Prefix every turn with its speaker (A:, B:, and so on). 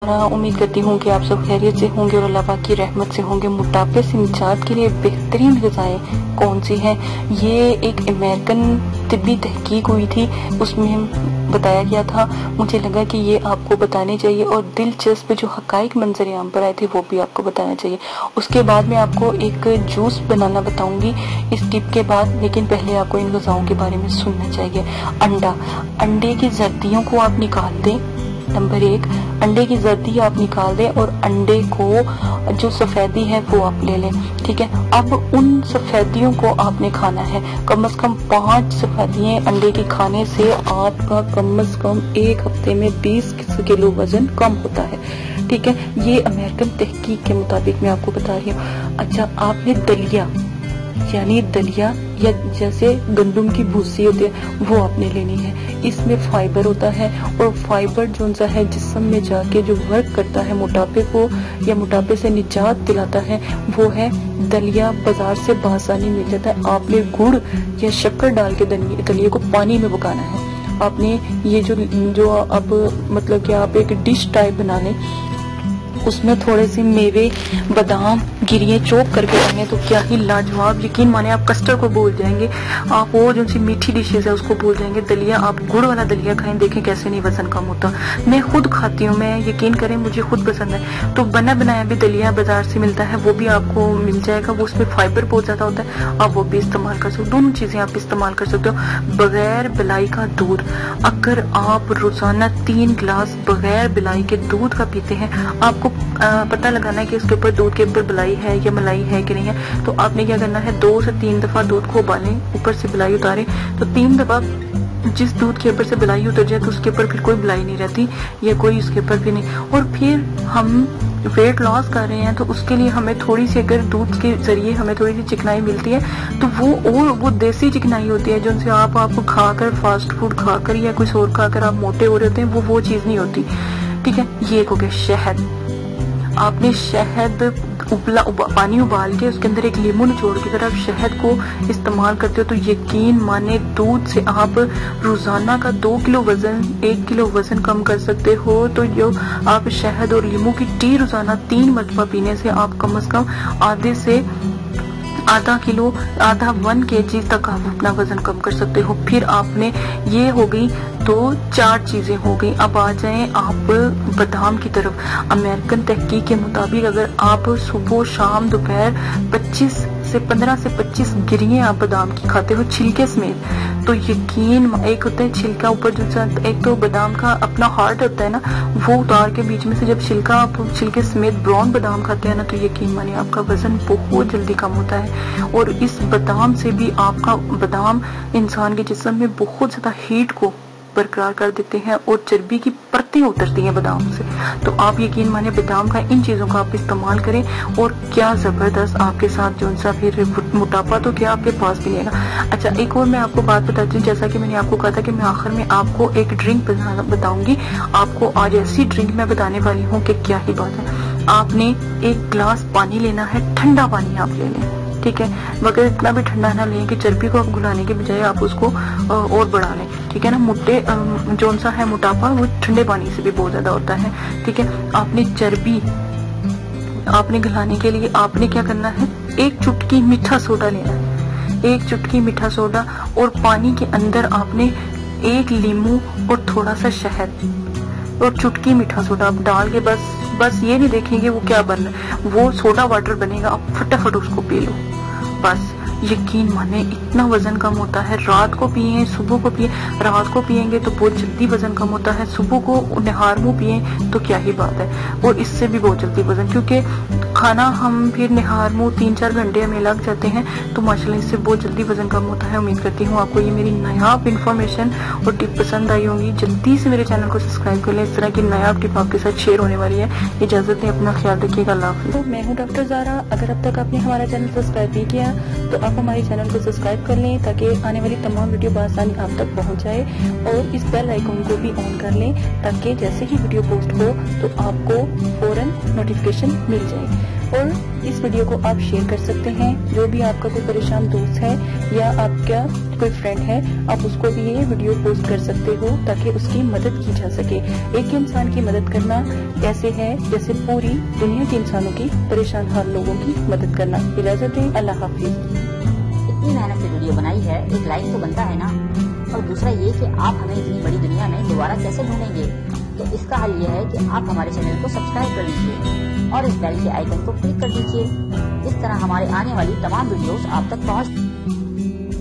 A: ज़ारा, उम्मीद करती हूँ कि आप सब खैरियत से होंगे और अल्लाह पाक की रहमत से होंगे। मोटापे से निजात के लिए बेहतरीन ग़िज़ाएँ कौन सी हैं? ये एक अमेरिकन तिब्बी तहकीक हुई थी, उसमें बताया गया था। मुझे लगा कि ये आपको बताने चाहिए और दिलचस्प जो हक़ाइक़ मंजर आम पर आए थे वो भी आपको बताना चाहिए। उसके बाद मैं आपको एक जूस बनाना बताऊंगी इस टिप के बाद, लेकिन पहले आपको इन ग़िज़ाओं के बारे में सुनना चाहिए। अंडा, अंडे की जर्दियों को आप निकाल दें। नंबर 1, अंडे की जर्दी आप निकाल दें और अंडे को जो सफ़ेदी है वो आप ले लें, ठीक है। अब उन सफ़ेदियों को आपने खाना है। कम से कम 5 सफ़ेदियाँ अंडे की खाने से आपका कम से कम एक हफ्ते में 20 किलो वजन कम होता है, ठीक है। ये अमेरिकन तहकीक के मुताबिक मैं आपको बता रही हूँ। अच्छा, आपने दलिया यानी दलिया या जैसे गंदम की भूसी होती है वो आपने लेनी है। इसमें फाइबर होता है और फाइबर जो सा है जिस्म में जाके जो वर्क करता है मोटापे को या मोटापे से निजात दिलाता है वो है दलिया। बाजार से बासानी मिल जाता है। आपने गुड़ या शक्कर डाल के दलिया को पानी में पकाना है। आपने ये जो अब मतलब कि आप एक डिश टाइप बना लें, उसमें थोड़े से मेवे, बादाम, गिरियाँ चॉप करके डालें तो क्या ही लाजवाब, यकीन माने आप कस्टर्ड को भूल जाएंगे, आप वो जो सी मीठी डिशेज है उसको भूल जाएंगे। दलिया, आप गुड़ वाला दलिया खाएं, देखें कैसे नहीं वजन कम होता। मैं खुद खाती हूँ, मैं यकीन करें मुझे खुद पसंद है। तो बना बनाया भी दलिया बाजार से मिलता है, वो भी आपको मिल जाएगा। वो उसमें फाइबर बहुत ज्यादा होता है, आप वो भी इस्तेमाल कर सकते हो। दोनों चीजें आप इस्तेमाल कर सकते हो। बगैर बिलाई का दूध, अगर आप रोजाना 3 गिलास बगैर बिलाई के दूध का पीते हैं, आपको पता लगाना है कि उसके ऊपर दूध के ऊपर बिलाई है या मलाई है कि नहीं है। तो आपने क्या करना है, 2 से 3 दफा दूध को उबालें, ऊपर से बिलाई उतारें। तो 3 दफा जिस दूध के ऊपर से बिलाई उतर जाए तो उसके ऊपर फिर कोई बिलाई नहीं रहती या कोई उसके ऊपर भी नहीं। और फिर हम वेट लॉस कर रहे हैं तो उसके लिए हमें थोड़ी सी, अगर दूध के जरिए हमें थोड़ी सी चिकनाई मिलती है तो वो देसी चिकनाई होती है, जिनसे आप खाकर फास्ट फूड खाकर या कुछ और खाकर आप मोटे हो रहे होते हैं, वो चीज नहीं होती, ठीक है। ये हो गया शहद। आपने शहद पानी उबाल के उसके अंदर एक लीमू निचोड़ के अगर आप शहद को इस्तेमाल करते हो तो यकीन माने दूध से आप रोजाना का 2 किलो वजन, 1 किलो वजन कम कर सकते हो। तो जो आप शहद और लीमू की टी रोजाना 3 मरतबा पीने से आप कम से कम आधे से आधा 1 kg तक आप अपना वजन कम कर सकते हो। फिर आपने ये हो गई तो 4 चीजें हो गई। अब आ जाएं आप बादाम की तरफ। अमेरिकन तहकीक के मुताबिक अगर आप सुबह शाम दोपहर 15 से 25 गिरियां आप बादाम की खाते हो छिलके समेत, तो यकीन, एक होता है छिलका ऊपर जो, एक तो बादाम का अपना हार्ट होता है ना, वो उतार के बीच में से जब छिलके समेत ब्राउन बादाम खाते हैं ना, तो यकीन मानिए आपका वजन बहुत जल्दी कम होता है। और इस बादाम से भी आपका, बादाम इंसान के जिस्म में बहुत ज्यादा हीट को बरकरार कर देते हैं और चर्बी की परतें उतरती हैं बादाम से। तो आप यकीन माने बादाम का इन चीजों का आप इस्तेमाल करें और क्या जबरदस्त आपके साथ जो सा फिर मोटापा तो क्या आपके पास भी नहीं आएगा। अच्छा, एक और मैं आपको बात बताती हूँ, जैसा कि मैंने आपको कहा था कि मैं आखिर में आपको एक ड्रिंक बताऊंगी। आपको आज ऐसी ड्रिंक मैं बताने वाली हूँ कि क्या ही बात है। आपने 1 गिलास पानी लेना है, ठंडा पानी आप ले लें, ठीक है। मगर इतना भी ठंडा ना लें कि चर्बी को आप घुलाने के बजाय आप उसको और बढ़ा लें, ठीक है ना। जो सा है मोटापा वो ठंडे पानी से भी बहुत ज्यादा होता है, ठीक है। आपने चर्बी आपने घुलाने के लिए आपने क्या करना है, 1 चुटकी मीठा सोडा लेना है, 1 चुटकी मीठा सोडा, और पानी के अंदर आपने 1 लीमू और थोड़ा सा शहद और चुटकी मीठा सोडा आप डाल के बस ये नहीं देखेंगे वो क्या बन रहा है, वो सोडा वाटर बनेगा, आप फटाफट उसको पी लो बस। यकीन माने इतना वजन कम होता है। रात को पिए, सुबह को पिए। रात को पिएंगे तो बहुत जल्दी वजन कम होता है, सुबह को निहार मुंह पिए तो क्या ही बात है, और इससे भी बहुत जल्दी वजन, क्योंकि खाना हम फिर निहार मुंह 3-4 घंटे हमें लग जाते हैं, तो माशाल्लाह इससे बहुत जल्दी वजन कम होता है। उम्मीद करती हूँ आपको ये मेरी नायाब इन्फॉर्मेशन और टिप पसंद आई होंगी। जल्दी से मेरे चैनल को सब्सक्राइब कर लें, इस तरह की नायाब टिप आपके साथ शेयर होने वाली है। इजाजत दें, अपना ख्याल रखिएगा, अल्लाह हाफिज़। तो मैं हूँ डॉक्टर ज़ारा। अगर अब तक आपने हमारा चैनल सब्सक्राइब नहीं किया तो आप हमारे चैनल को सब्सक्राइब कर लें ताकि आने वाली तमाम वीडियो बआसानी आप तक पहुंच जाए, और इस बेल आइकन को भी ऑन कर लें ताकि जैसे ही वीडियो पोस्ट हो तो आपको फौरन नोटिफिकेशन मिल जाए। और इस वीडियो को आप शेयर कर सकते हैं, जो भी आपका कोई परेशान दोस्त है या आपका कोई फ्रेंड है, आप उसको भी ये वीडियो पोस्ट कर सकते हो ताकि उसकी मदद की जा सके। एक इंसान की मदद करना ऐसे है जैसे पूरी दुनिया के इंसानों की परेशान हाल लोगों की मदद करना। इजाजत दें, अल्लाह हाफिज।
B: इतनी मेहनत से वीडियो बनाई है, एक लाइक तो बनता है ना। और दूसरा ये कि आप हमें इतनी बड़ी दुनिया में दोबारा कैसे ढूंढेंगे, तो इसका हल ये है कि आप हमारे चैनल को सब्सक्राइब कर लीजिए और इस बेल के आइकन को क्लिक कर दीजिए। इस तरह हमारे आने वाली तमाम वीडियोस आप तक पहुंच